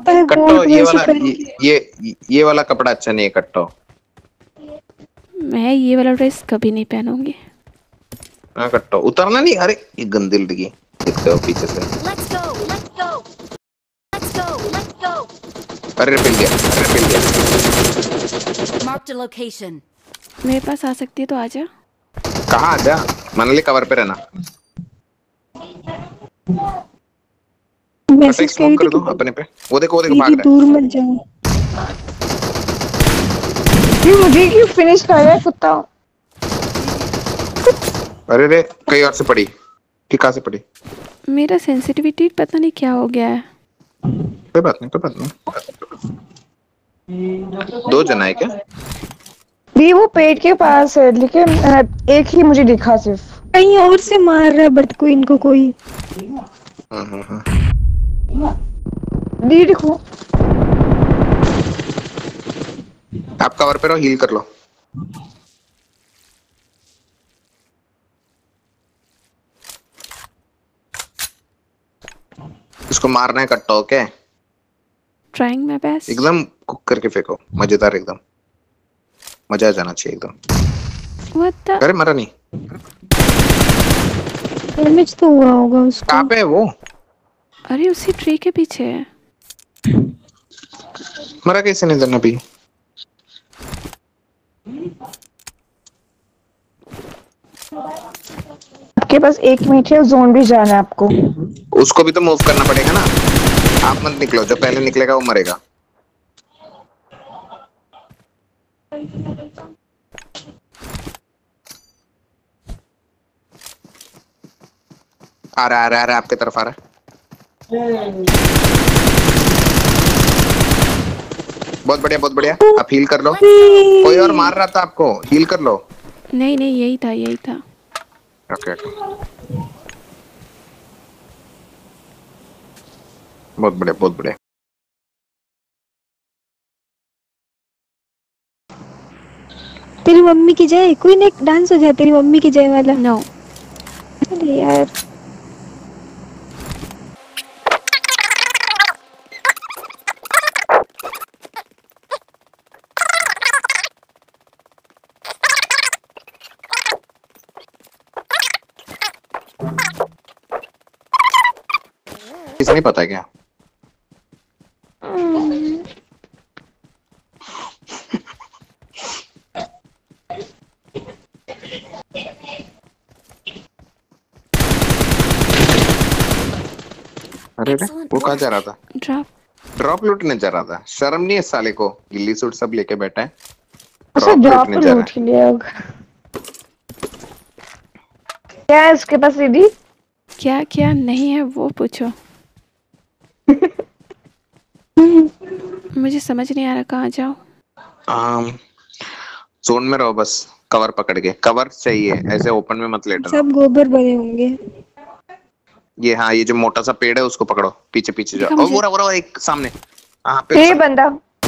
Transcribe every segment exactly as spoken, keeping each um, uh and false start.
लगता है कट्टो गोल्ड ये में वाला से ये, ये ये वाला कपड़ा अच्छा नहीं है कट्टो। मैं ये वाला ड्रेस कभी नहीं पहनूंगी। हाँ कट्टो उतरना नहीं। अरे ये गंदी लड़की दिखते हो पीछे से। Let's go, let's go, let's go, let's go. अरे पिल गया, अरे पिल गया। Marked a location. मेरे पास आ सकती है तो आजा। कहाँ आजा? मनली कवर पे रहना। मैसेज स्मोक कर दो अपने पे। वो देखो वो देखो भाग रहा है। दूर मत जाओ। ये मुझे क्यों फिनिश कर रहा है कुत्ता? अरे रे कहीं और से पड़ी कि कहाँ से पड़ी? मेरा सेंसिटिविटी पता नहीं क्या हो गया है। कोई बात नहीं कोई बात नहीं। दो जना है क्या? भी वो पेट के पास है लेकिन एक ही मुझे दिखा सिर्फ। कहीं और से मार रहा है बट कोई इनको कोई। हाँ हाँ हाँ। दी देखो। आप कवर पे रहो हील कर लो। इसको मारना है कट्टा ओके? Trying my best. एकदम कुक करके फेंको मजेदार एकदम। मजा आ जाना चाहिए एकदम। What the? अरे मरा नहीं। डैमेज तो हुआ होगा उसको। कहाँ पे है वो? अरे उसी ट्री के पीछे है। मरा कैसे नहीं देना भी? आपके पास एक मिनट है जोन भी जाना है आपको। उसको भी तो मूव करना पड़ेगा ना। आप मत निकलो जो पहले निकलेगा वो मरेगा। आ रहा आ रहा आ रहा आपके तरफ आ रहा है। बहुत बढ़िया बहुत बढ़िया। आप हील कर लो। कोई और मार रहा था आपको हील कर लो। नहीं नहीं यही था यही था। ओके ओके बहुत बढ़िया बहुत बढ़िया। तेरी मम्मी की जय। कोई ना एक डांस हो जाए तेरी मम्मी की जय वाला। नो अरे यार किसी नहीं पता क्या? अरे रे वो कहाँ जा रहा था? ड्रॉप ड्रॉप लूटने जा रहा था। शर्म नहीं है साले को। गिल्ली सूट सब लेके बैठा है। उसे ड्रॉप लूट लिया होगा। क्या है उसके पास दीदी? क्या क्या नहीं है वो पूछो। मुझे समझ नहीं आ रहा कहाँ जाओ। आम जोन में रहो बस कवर पकड़ के। कवर चाहिए ऐसे ओपन में मत लेटना। सब गोबर बने होंगे। ये हाँ ये जो मोटा सा पेड़ है उसको पकड़ो। पीछे पीछे जाओ। और वो रहा वो रहा एक सामने। हाँ पे ये बंदा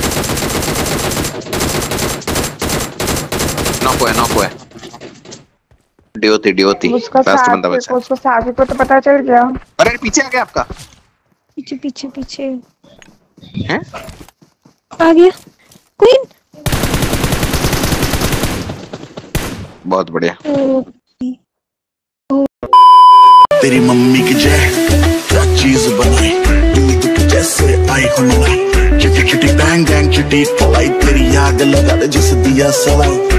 नॉक हुआ है नॉक हुआ है। डियोती डियोती उसका लास्ट बंदा बचा। उसको साथी को तो पता चल गया। अरे पीछे आ गया आपका। पीछे पीछे पीछे हैं? आ गया क्वीन। बहुत बढ़िया। तेरी मम्मी की जय क्या चीज बनाई दूध जैसे आई हो मलाई चिटी चिटी बैंग बैंग चिटी पलाई तेरी याद लगा दे जिस दिया सलाई